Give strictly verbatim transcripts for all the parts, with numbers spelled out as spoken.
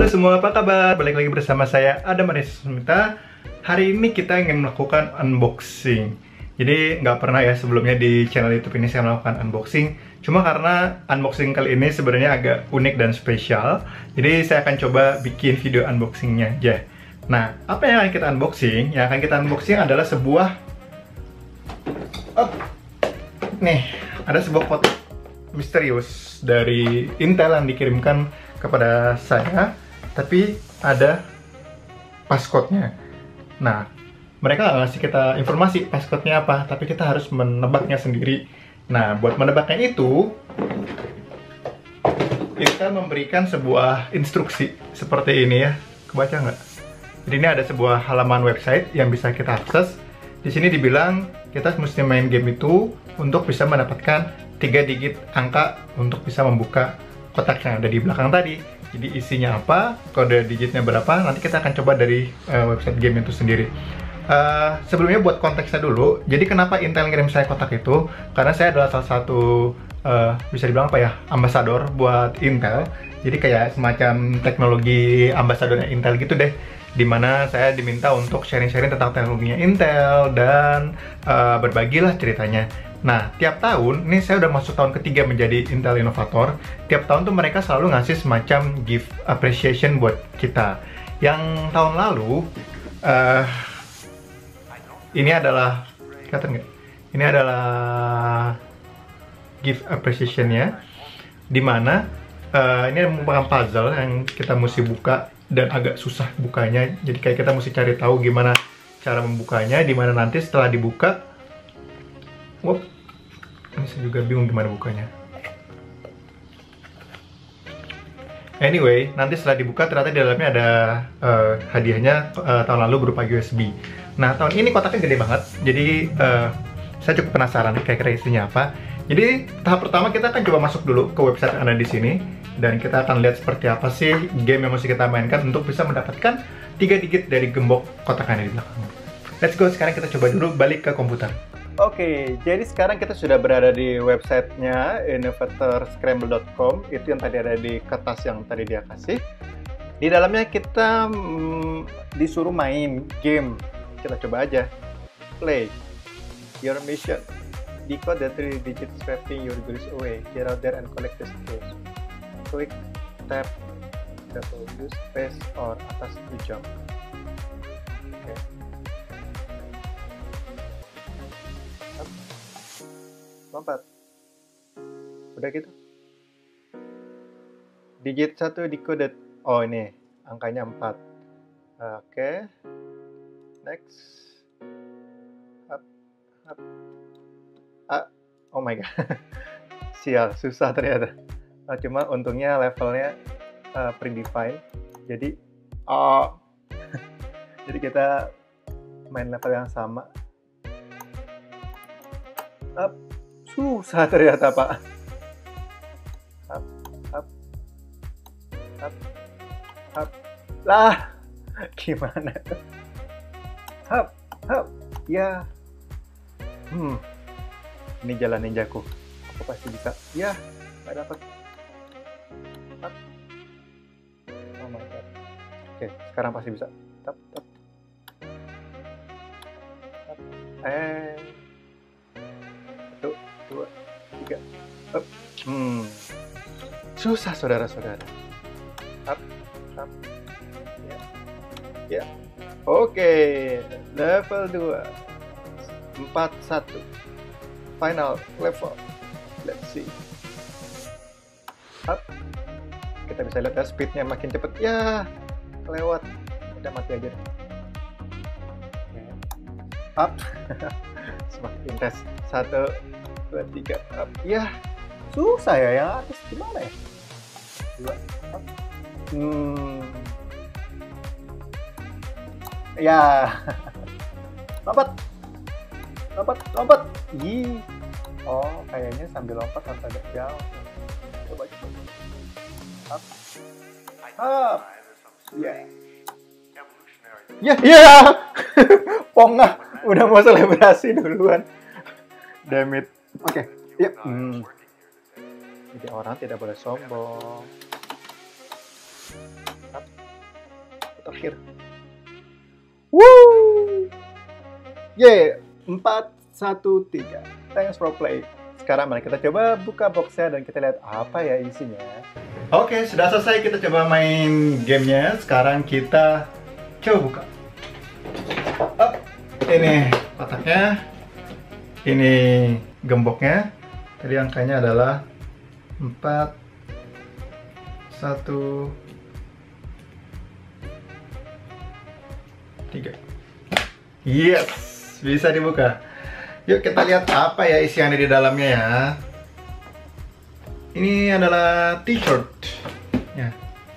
Halo semua, apa kabar? Balik lagi bersama saya Adam Aris Smita. Hari ini kita ingin melakukan unboxing. Jadi nggak pernah ya sebelumnya di channel YouTube ini saya melakukan unboxing. Cuma karena unboxing kali ini sebenarnya agak unik dan spesial. Jadi saya akan coba bikin video unboxingnya aja. Nah, apa yang akan kita unboxing? Yang akan kita unboxing adalah sebuah oh, nih, ada sebuah foto misterius dari Intel yang dikirimkan kepada saya, tapi ada passcode-nya. Nah, mereka nggak ngasih kita informasi passcode-nya apa, tapi kita harus menebaknya sendiri. Nah, buat menebaknya itu, kita memberikan sebuah instruksi seperti ini ya. Kebaca nggak? Jadi ini ada sebuah halaman website yang bisa kita akses. Di sini dibilang kita mesti main game itu untuk bisa mendapatkan tiga digit angka untuk bisa membuka kotak yang ada di belakang tadi. Jadi isinya apa, kode digitnya berapa, nanti kita akan coba dari uh, website game itu sendiri. Uh, sebelumnya buat konteksnya dulu, jadi kenapa Intel ngirim saya kotak itu? Karena saya adalah salah satu, uh, bisa dibilang apa ya, ambasador buat Intel. Jadi kayak semacam teknologi ambasadornya Intel gitu deh, dimana saya diminta untuk sharing-sharing tentang teknologinya Intel dan uh, berbagilah ceritanya. Nah, tiap tahun, ini saya udah masuk tahun ketiga menjadi Intel Innovator, tiap tahun tuh mereka selalu ngasih semacam gift appreciation buat kita. Yang tahun lalu, uh, ini adalah, kelihatan nggak? Ini adalah gift appreciation-nya, dimana uh, ini merupakan puzzle yang kita mesti buka dan agak susah bukanya. Jadi kayak kita mesti cari tahu gimana cara membukanya, dimana nanti setelah dibuka, wop, ini saya juga bingung gimana bukanya. Anyway, nanti setelah dibuka ternyata di dalamnya ada uh, hadiahnya uh, tahun lalu berupa U S B. Nah, tahun ini kotaknya gede banget, jadi uh, saya cukup penasaran kira-kira isinya apa. Jadi tahap pertama kita akan coba masuk dulu ke website yang ada di sini dan kita akan lihat seperti apa sih game yang mesti kita mainkan untuk bisa mendapatkan tiga digit dari gembok kotak yang ada di belakang. Let's go, sekarang kita coba dulu balik ke komputer. Oke, jadi sekarang kita sudah berada di websitenya innovator scramble dot com. Itu yang tadi ada di kertas yang tadi dia kasih. Di dalamnya kita mm, disuruh main game. Kita coba aja. Play. Your mission. Decode the three digits sweeping your goodies away. Get out there and collect the skills. Click, tap, double use space or atas to jump. Oke. Lompat. Udah gitu. Digit satu decoded. Oh, ini angkanya empat. Oke. Okay. Next. Up, up. Ah, oh my god. Sial, susah ternyata. Nah, cuma untungnya levelnya uh, predefined. Jadi oh. Jadi kita main level yang sama. Up. Susah ternyata, Pak. Up, up, up, up. Lah, gimana? Up, up, ya. Hmm, ini jalan ninjaku. Aku pasti bisa. Ya, nggak dapat. Up. Oh my god. Oke, sekarang pasti bisa. Up, up. Up. Eh. Dua, tiga, up, hmm, susah saudara-saudara, up, up, ya, ya, oke, level dua, empat satu, final level, let's see, up, kita bisa lihat ya speednya makin cepet, ya, kelewat, udah mati aja, up, semakin intens, satu, dua, tiga, up. Ya, susah ya, yang atas gimana ya? Dua, up. Hmm. Ya. Lompat. Lompat, lompat. Ih. Oh, kayaknya sambil lompat harus agak jauh. Coba, coba. Up. Up. Ya. Ya, ya. Pongah. Udah mau selebrasi duluan. Damn it. Oke, okay. Yep. Hmm. Jadi orang tidak boleh sombong. Up. terakhir. Woo! Yeay, empat, satu, tiga. Thanks for play. Sekarang mari kita coba buka boxnya dan kita lihat apa ya isinya. Oke, sudah selesai kita coba main gamenya. Sekarang kita coba buka. Oh, ini kotaknya, ini gemboknya. Tadi angkanya adalah empat, satu, tiga. Yes, bisa dibuka. Yuk kita lihat apa ya isi yang ada di dalamnya ya. Ini adalah t-shirt ya.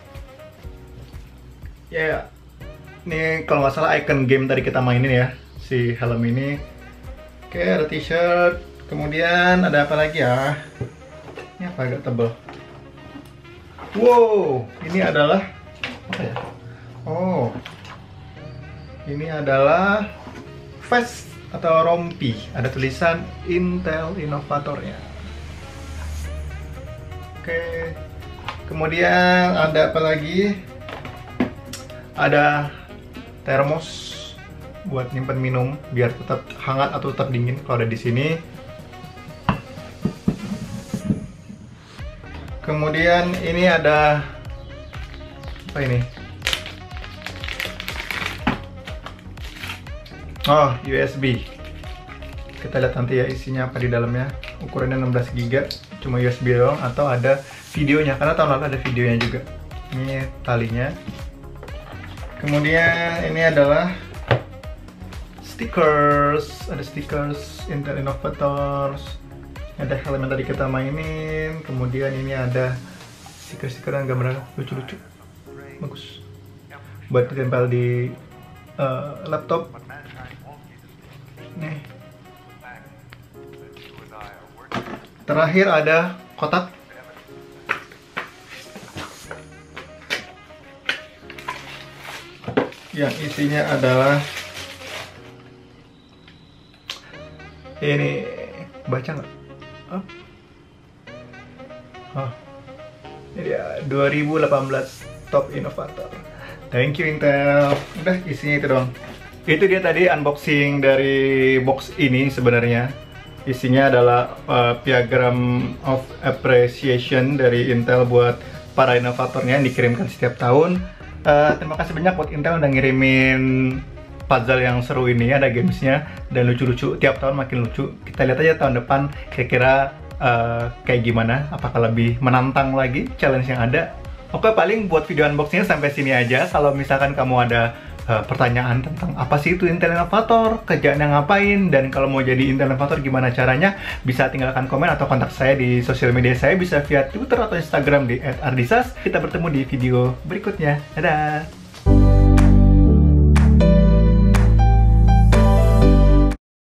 Ya, yeah. Ini kalau nggak salah icon game tadi kita mainin ya, si helm ini. Oke, ada t-shirt. Kemudian ada apa lagi ya? Ini apa, agak tebal. Wow, ini adalah apa ya? Oh, ini adalah vest atau rompi. Ada tulisan Intel Innovatornya. Oke, kemudian ada apa lagi? Ada termos buat nyimpen minum biar tetap hangat atau tetap dingin kalau ada di sini. Kemudian ini ada apa ini? Oh, U S B. Kita lihat nanti ya isinya apa di dalamnya. Ukurannya enam belas giga, cuma U S B doang atau ada videonya, karena tahun lalu ada videonya juga. Ini talinya. Kemudian ini adalah stickers, ada stickers Intel Innovators. Ada helm yang tadi kita mainin. Kemudian ini ada stiker-stiker dan gambar lucu-lucu, bagus buat ditempel di uh, laptop. Nih. Terakhir ada kotak. Yang isinya adalah ini, baca nggak? Oh. Oh. Ini dia dua ribu delapan belas Top Innovator. Thank you Intel. Udah, isinya itu doang. Itu dia tadi unboxing dari box ini sebenarnya. Isinya adalah uh, piagram of appreciation dari Intel buat para inovatornya yang dikirimkan setiap tahun. Uh, terima kasih banyak buat Intel udah ngirimin puzzle yang seru ini, ada gamesnya dan lucu-lucu, tiap tahun makin lucu. Kita lihat aja tahun depan kira-kira uh, kayak gimana, apakah lebih menantang lagi challenge yang ada. Oke, paling buat video unboxingnya sampai sini aja. Kalau misalkan kamu ada uh, pertanyaan tentang apa sih itu Intel Innovator, kerjaannya ngapain, dan kalau mau jadi Intel Innovator gimana caranya, bisa tinggalkan komen atau kontak saya di sosial media saya, bisa via Twitter atau Instagram di et ardisas. Kita bertemu di video berikutnya. Dadah!